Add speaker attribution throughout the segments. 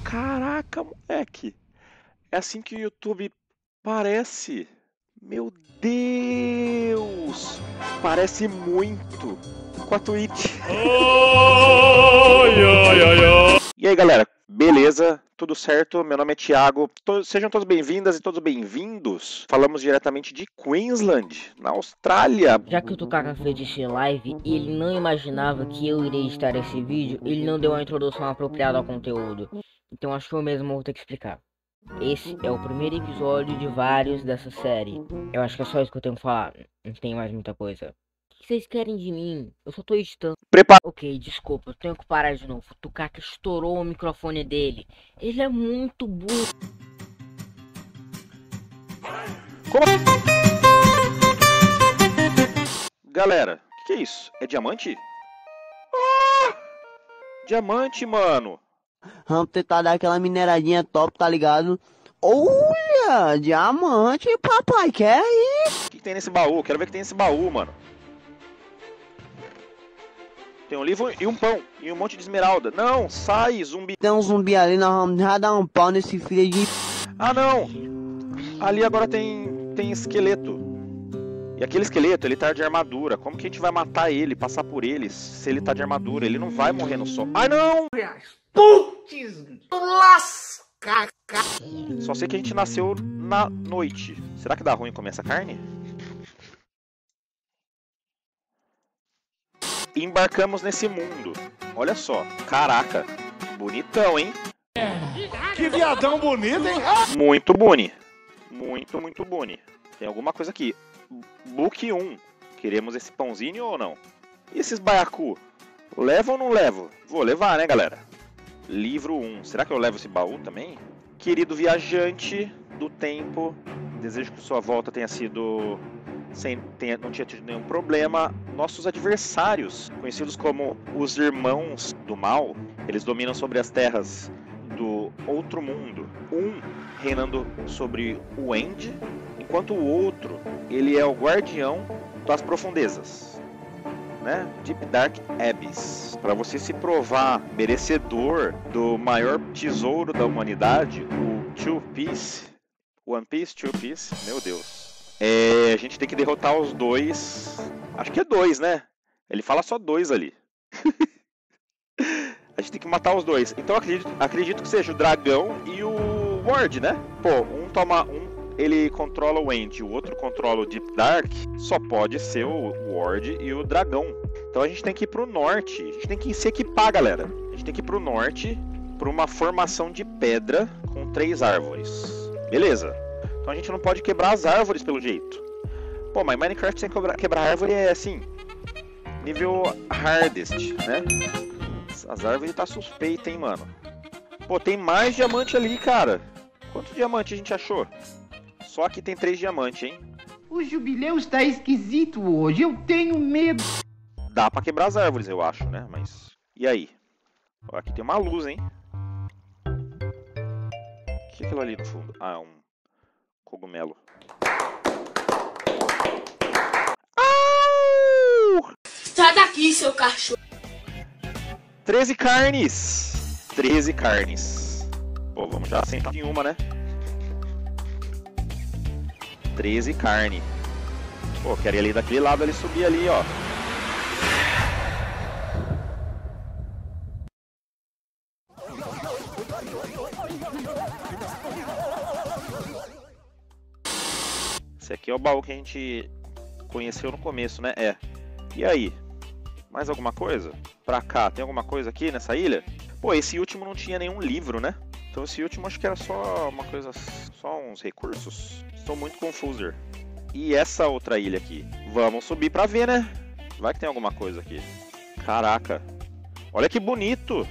Speaker 1: Caraca, moleque. É assim que o YouTube parece. Meu Deus! Parece muito com a Twitch. E aí, galera? Beleza? Tudo certo? Meu nome é Thiago. Sejam todos bem-vindas e todos bem-vindos. Falamos diretamente de Queensland, na Austrália.
Speaker 2: Já que o Tucaka fez esse live e ele não imaginava que eu iria editar esse vídeo, ele não deu uma introdução apropriada ao conteúdo. Então acho que eu mesmo vou ter que explicar. Esse é o primeiro episódio de vários dessa série. Eu acho que é só isso que eu tenho que falar. Não tem mais muita coisa. O que vocês querem de mim? Eu só tô editando.
Speaker 1: Prepara.
Speaker 2: Ok, desculpa, eu tenho que parar de novo. O Tucaka estourou o microfone dele. Ele é muito burro.
Speaker 1: Galera, o que é isso? É diamante? Diamante, mano.
Speaker 3: Vamos tentar dar aquela mineradinha top, tá ligado? Olha, diamante, papai, quer isso?
Speaker 1: O que tem nesse baú? Quero ver o que tem nesse baú, mano. Tem um livro e um pão. E um monte de esmeralda. Não, sai, zumbi.
Speaker 3: Tem um zumbi ali, nós vamos já dar um pau nesse filho de...
Speaker 1: Ah, não. Ali agora tem esqueleto. E aquele esqueleto, ele tá de armadura. Como que a gente vai matar ele, passar por ele, se ele tá de armadura? Ele não vai morrer no sol. Ai, não!
Speaker 4: Putz, lasca.
Speaker 1: Só sei que a gente nasceu na noite. Será que dá ruim comer essa carne? Embarcamos nesse mundo. Olha só. Caraca. Bonitão, hein?
Speaker 4: Que viadão bonito, hein?
Speaker 1: Muito boni. Muito boni. Tem alguma coisa aqui. Book 1. Queremos esse pãozinho ou não? E esses baiacu? Levo ou não levo? Vou levar, né, galera? Livro 1. Será que eu levo esse baú também? Querido viajante do tempo, desejo que sua volta tenha sido... não tinha tido nenhum problema. Nossos adversários, conhecidos como os Irmãos do Mal, eles dominam sobre as terras do outro mundo. Um reinando sobre o End, enquanto o outro, ele é o guardião das profundezas, né? Deep Dark Abyss. Para você se provar merecedor do maior tesouro da humanidade, o One Piece, Two Piece, meu Deus. A gente tem que derrotar os dois. Acho que é dois, né? Ele fala só dois ali. A gente tem que matar os dois. Então acredito que seja o dragão e o Ward, né? Pô, ele controla o End, o outro controla o Deep Dark. Só pode ser o Ward e o dragão. Então a gente tem que ir pro norte. A gente tem que se equipar, galera. A gente tem que ir pro norte, pra uma formação de pedra com 3 árvores. Beleza. Então a gente não pode quebrar as árvores pelo jeito. Pô, mas Minecraft sem quebrar árvore é assim, nível hardest, né? As árvores tá suspeita, hein, mano. Pô, tem mais diamante ali, cara. Quanto diamante a gente achou? Só aqui tem 3 diamantes, hein?
Speaker 5: O jubileu está esquisito hoje, eu tenho medo.
Speaker 1: Dá pra quebrar as árvores, eu acho, né? Mas... E aí? Ó, aqui tem uma luz, hein? O que é aquilo ali no fundo? Ah, é um cogumelo. Au!
Speaker 6: Sai daqui, seu cachorro.
Speaker 1: 13 carnes. 13 carnes. Pô, vamos já sentar em uma, né? 13 carne. Pô, quero ir ali daquele lado ali, subir ali, ó. Esse aqui é o baú que a gente conheceu no começo, né? É. E aí? Mais alguma coisa? Pra cá, tem alguma coisa aqui nessa ilha? Pô, esse último não tinha nenhum livro, né? Então esse último acho que era só uma coisa, só uns recursos. Estou muito confuso. E essa outra ilha aqui? Vamos subir pra ver, né? Vai que tem alguma coisa aqui. Caraca. Olha que bonito.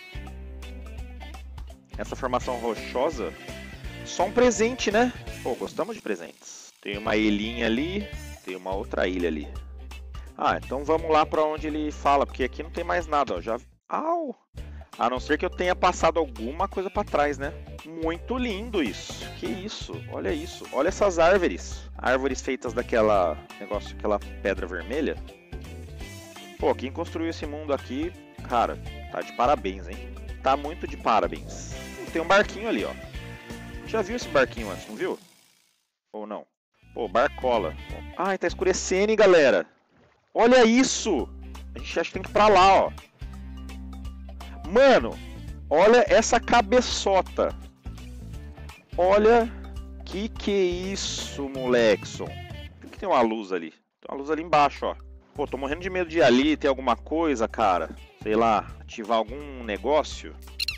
Speaker 1: Essa formação rochosa. Só um presente, né? Pô, gostamos de presentes. Tem uma ilhinha ali, tem uma outra ilha ali. Ah, então vamos lá pra onde ele fala, porque aqui não tem mais nada, ó. Já... Au! A não ser que eu tenha passado alguma coisa pra trás, né? Muito lindo isso. Que isso? Olha isso. Olha essas árvores. Árvores feitas daquela negócio, aquela pedra vermelha. Pô, quem construiu esse mundo aqui, cara, tá de parabéns, hein? Tá muito de parabéns. tem um barquinho ali, ó. Já viu esse barquinho antes, não viu? Ou não? Pô, barcola. Ai, tá escurecendo, hein, galera. Olha isso! A gente acha que tem que ir pra lá, ó. Mano, olha essa cabeçota. Olha que é isso, molequeson. Por que tem uma luz ali? Tem uma luz ali embaixo, ó. Pô, tô morrendo de medo de ir ali, ter alguma coisa, cara. Sei lá, ativar algum negócio.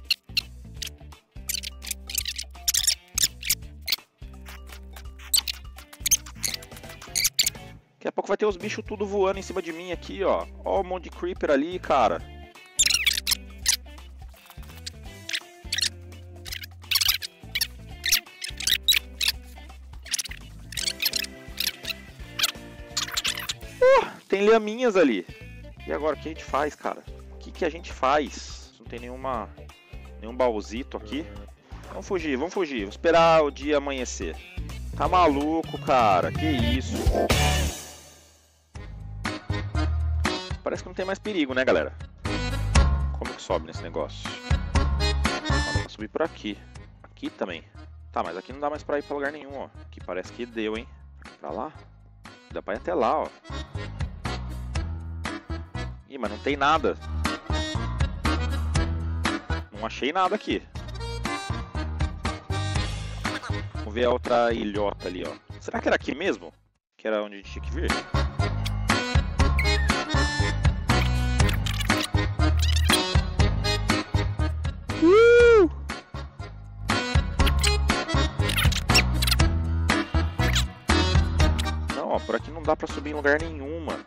Speaker 1: Daqui a pouco vai ter os bichos tudo voando em cima de mim aqui, ó. Ó um monte de creeper ali, cara. Tem lhaminhas ali. E agora, o que a gente faz, cara? O que a gente faz? Não tem nenhum baúzito aqui. Vamos fugir, vamos fugir. Vou esperar o dia amanhecer. Tá maluco, cara? Que isso? Parece que não tem mais perigo, né, galera? Como que sobe nesse negócio? Dá pra subir por aqui. Aqui também. Tá, mas aqui não dá mais pra ir pra lugar nenhum, ó. Aqui parece que deu, hein? Pra lá? Dá pra ir até lá, ó. Ih, mas não tem nada. Não achei nada aqui. Vamos ver a outra ilhota ali, ó. Será que era aqui mesmo? Que era onde a gente tinha que vir? Não, ó, por aqui não dá pra subir em lugar nenhum, mano.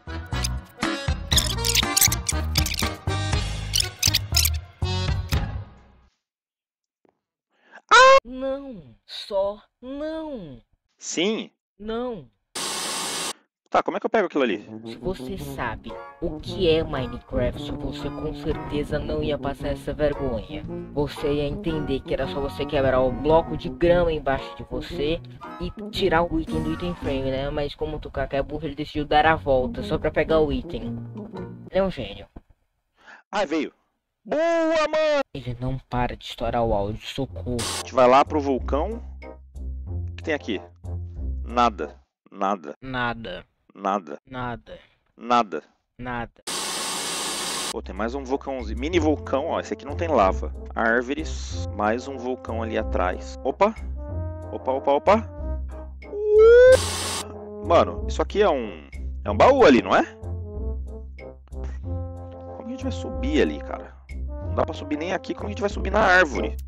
Speaker 2: Não, só não.
Speaker 1: Sim.
Speaker 2: Não.
Speaker 1: Tá, como é que eu pego aquilo ali?
Speaker 2: Se você sabe o que é Minecraft, você com certeza não ia passar essa vergonha. Você ia entender que era só você quebrar o bloco de grama embaixo de você e tirar o item do item frame, né? Mas como o Tucaca é burro, ele decidiu dar a volta só pra pegar o item. Ele é um gênio.
Speaker 1: Ah, veio. Boa, mano!
Speaker 2: Ele não para de estourar o áudio, socorro.
Speaker 1: A gente vai lá pro vulcão. O que tem aqui? Nada. Nada.
Speaker 2: Nada,
Speaker 1: Nada.
Speaker 2: nada,
Speaker 1: Nada.
Speaker 2: nada.
Speaker 1: Pô, tem mais um vulcãozinho. Mini vulcão, ó. Esse aqui não tem lava. Árvores. Mais um vulcão ali atrás. Opa. Opa, opa, opa. Mano, isso aqui é um baú ali, não é? Como a gente vai subir ali, cara? Não dá pra subir nem aqui. Como a gente vai subir na árvore?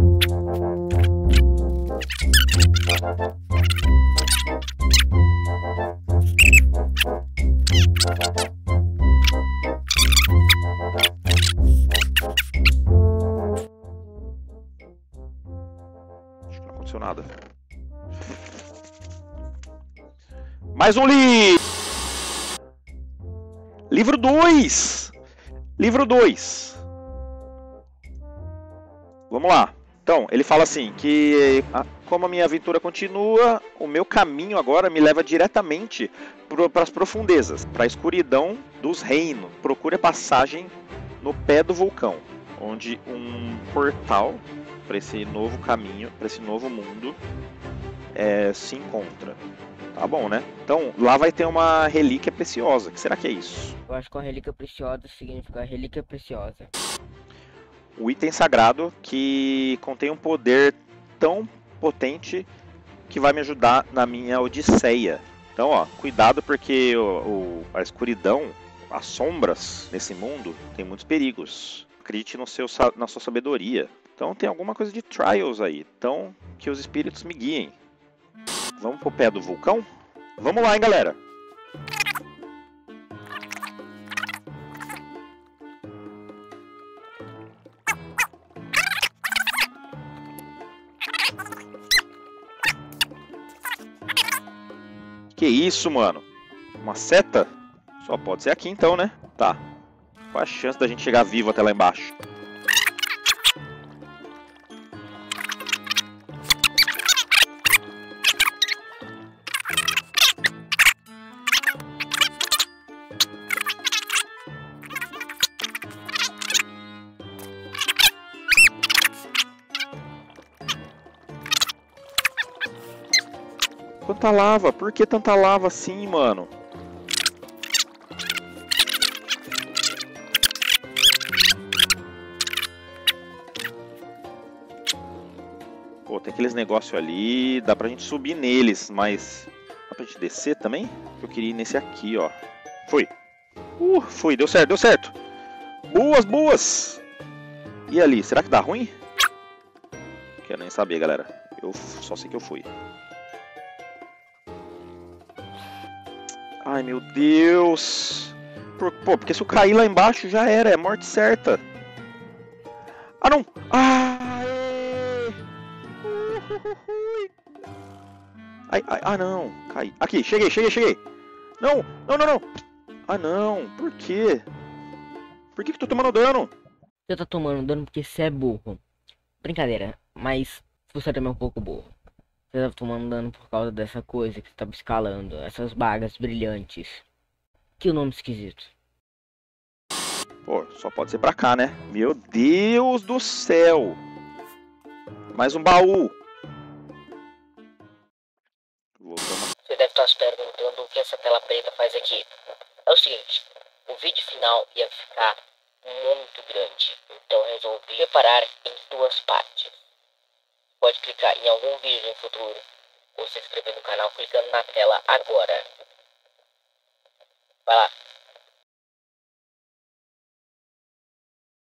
Speaker 1: Acho que não aconteceu nada. Mais um livro! Livro 2! Livro 2. Vamos lá. Então, ele fala assim, que como a minha aventura continua, o meu caminho agora me leva diretamente para as profundezas, para a escuridão dos reinos. Procure a passagem no pé do vulcão, onde um portal para esse novo caminho, para esse novo mundo, se encontra. Tá bom, né? Então, lá vai ter uma relíquia preciosa. O que será que é isso?
Speaker 2: Eu acho que uma relíquia preciosa significa relíquia preciosa.
Speaker 1: O item sagrado que contém um poder tão potente que vai me ajudar na minha odisseia. Então, ó, cuidado porque a escuridão, as sombras nesse mundo tem muitos perigos. Acredite na sua sabedoria. Então tem alguma coisa de trials aí. Então, que os espíritos me guiem. Vamos pro pé do vulcão? Vamos lá, hein, galera. Que isso, mano? Uma seta? Só pode ser aqui então, né? Tá. Qual a chance da gente chegar vivo até lá embaixo? Quanta lava? Por que tanta lava assim, mano? Pô, tem aqueles negócios ali, dá pra gente subir neles, mas... Dá pra gente descer também? Eu queria ir nesse aqui, ó. Fui. Fui, deu certo, deu certo. Boas, boas. E ali, será que dá ruim? Quero nem saber, galera. Eu só sei que eu fui. Ai, meu Deus. Pô, porque se eu cair lá embaixo já era, é morte certa. Ah, não. Ai, não. Caí. Aqui, cheguei. Não. Ah, não. Por quê? Por que eu tô tomando dano?
Speaker 2: Você tá tomando dano porque você é burro. Brincadeira, mas você também é um pouco burro. Você tá tomando dano por causa dessa coisa que você tava escalando, essas bagas brilhantes. Que nome esquisito.
Speaker 1: Pô, só pode ser pra cá, né? Meu Deus do céu. Mais um baú.
Speaker 2: Você deve estar se perguntando o que essa tela preta faz aqui. É o seguinte, o vídeo final ia ficar muito grande, então resolvi separar em duas partes. Pode clicar em algum vídeo no futuro ou se inscrever no canal clicando na tela agora. Vai lá.